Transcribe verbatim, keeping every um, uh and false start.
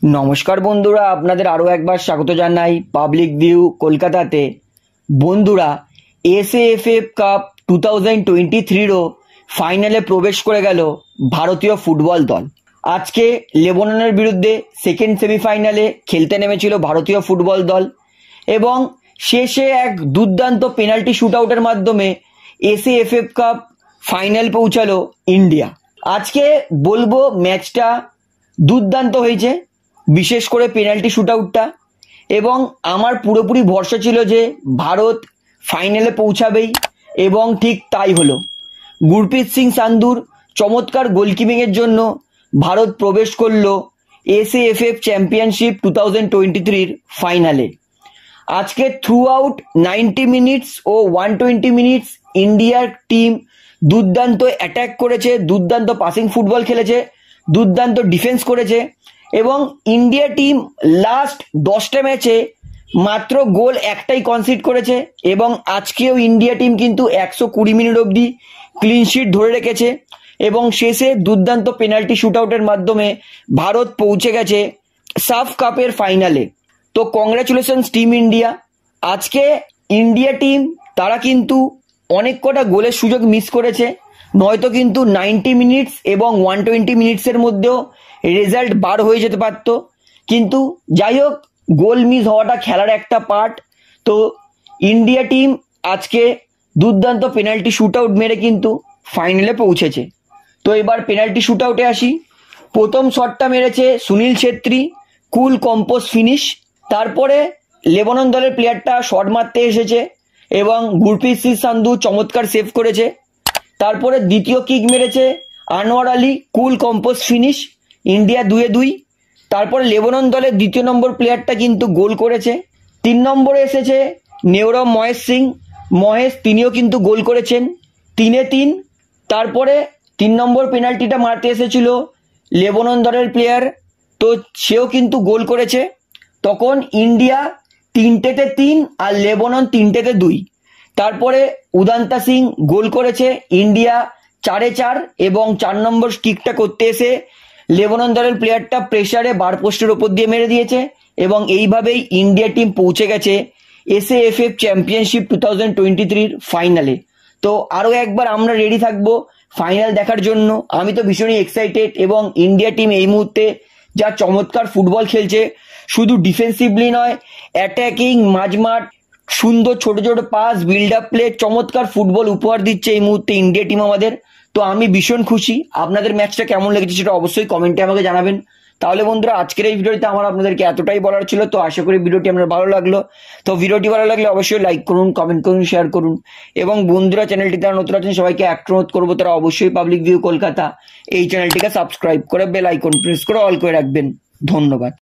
নমস্কার বন্ধুরা, আপনাদের আরও একবার স্বাগত জানাই পাবলিক ভিউ কলকাতাতে। বন্ধুরা, SAFF cup two thousand twenty থ্রিরও ফাইনালে প্রবেশ করে গেল ভারতীয় ফুটবল দল। আজকে লেবাননের বিরুদ্ধে সেকেন্ড সেমিফাইনালে খেলতে নেমেছিল ভারতীয় ফুটবল দল এবং শেষে এক দুর্দান্ত পেনাল্টি শুটআউটের মাধ্যমে এসএএফএফ কাপ ফাইনাল পৌঁছালো ইন্ডিয়া। আজকে বলবো ম্যাচটা দুর্দান্ত হয়েছে, বিশেষ করে পেনাল্টি শুটআউটটা, এবং আমার পুরোপুরি ভরসা ছিল যে ভারত ফাইনালে পৌঁছাবেই এবং ঠিক তাই হলো। গুরপ্রীত সিং সান্ধুর চমৎকার গোলকিপিংয়ের জন্য ভারত প্রবেশ করলো SAFF championship two thousand twenty থ্রির ফাইনালে। আজকে থ্রু আউট নাইনটি মিনিটস ও ওয়ান টোয়েন্টি মিনিটস ইন্ডিয়ার টিম দুর্দান্ত অ্যাটাক করেছে, দুর্দান্ত পাসিং ফুটবল খেলেছে, দুর্দান্ত ডিফেন্স করেছে এবং ইন্ডিয়া টিম লাস্ট দশটা ম্যাচে মাত্র গোল একটাই কনসিড করেছে এবং আজকেও ইন্ডিয়া টিম কিন্তু একশো কুড়ি মিনিট অবধি ক্লিনশিট ধরে রেখেছে এবং শেষে দুর্দান্ত পেনাল্টি শুটআউটের মাধ্যমে ভারত পৌঁছে গেছে সাফ কাপের ফাইনালে। তো কংগ্রাচুলেশনস টিম ইন্ডিয়া। আজকে ইন্ডিয়া টিম তারা কিন্তু অনেক কটা গোলের সুযোগ মিস করেছে, নয়তো কিন্তু নাইনটি মিনিটস এবং ওয়ান টোয়েন্টি মিনিটসের মধ্যেও রেজাল্ট বার হয়ে যেতে পারতো, কিন্তু যাই হোক, গোল মিস হওয়াটা খেলার একটা পার্ট। তো ইন্ডিয়া টিম আজকে দুর্দান্ত পেনাল্টি শুটআউট মেরে কিন্তু ফাইনালে পৌঁছেছে। তো এবার পেনাল্টি শুটআউটে আসি। প্রথম শটটা মেরেছে Sunil Chhetri, cool compose finish. তারপরে লেবানন দলের প্লেয়ারটা শট মারতে এসেছে এবং গুরপ্রীত সিং সান্ধু চমৎকার সেভ করেছে। তারপরে দ্বিতীয় কিক মেরেছে Anwar Ali, cool compose finish, India দুয়ে দুই। তারপরে লেবানন দলের দ্বিতীয় নম্বর প্লেয়ারটা কিন্তু গোল করেছে। তিন নম্বরে এসেছে নেওরম মহেশ সিং, মহেশ তিনিও কিন্তু গোল করেছেন, তিনে তিন। তারপরে তিন নম্বর পেনাল্টিটা মারতে এসেছিল লেবানন দলের প্লেয়ার, তো সেও কিন্তু গোল করেছে। তখন ইন্ডিয়া তিনটেতে তিন আর লেবানন তিনটেতে দুই। তারপরে উদান্তা সিং গোল করেছে, ইন্ডিয়া চারে চার এবং চার নম্বর কিকটা করতে এসে লেবানন দলের প্লেয়ারটা প্রেসারে বার পোস্টের ওপর দিয়ে মেরে দিয়েছে এবং এইভাবেই ইন্ডিয়া টিম পৌঁছে গেছে SAFF championship two thousand twenty থ্রির ফাইনালে। তো আরও একবার আমরা রেডি থাকবো ফাইনাল দেখার জন্য। আমি তো ভীষণই এক্সাইটেড এবং ইন্ডিয়া টিম এই মুহূর্তে যা চমৎকার ফুটবল খেলছে, শুধু ডিফেন্সিভলি নয়, অ্যাটাকিং, মাঝমাঠ, সুন্দর ছোট ছোট পাস, বিল্ড আপ প্লে, চমৎকার ফুটবল উপহার দিচ্ছে এই মুহূর্তে ইন্ডিয়া টিম আমাদের। তো আমি ভীষণ খুশি। আপনাদের ম্যাচটা কেমন লেগেছে সেটা অবশ্যই কমেন্টে আমাকে জানাবেন। তাহলে বন্ধুরা, আজকের এই ভিডিওতে আমার আপনাদেরকে এতটাই বলার ছিল। তো আশা করি ভিডিওটি আপনার ভালো লাগলো। তো ভিডিওটি ভালো লাগলে অবশ্যই লাইক করুন, কমেন্ট করুন, শেয়ার করুন এবং বন্ধুরা চ্যানেলটি তারা নতুন আছেন সবাইকে একটা অনুরোধ করবো, তারা অবশ্যই পাবলিক ভিউ কলকাতা এই চ্যানেলটিকে সাবস্ক্রাইব করে বেল আইকন প্রেস করে অল করে রাখবেন। ধন্যবাদ।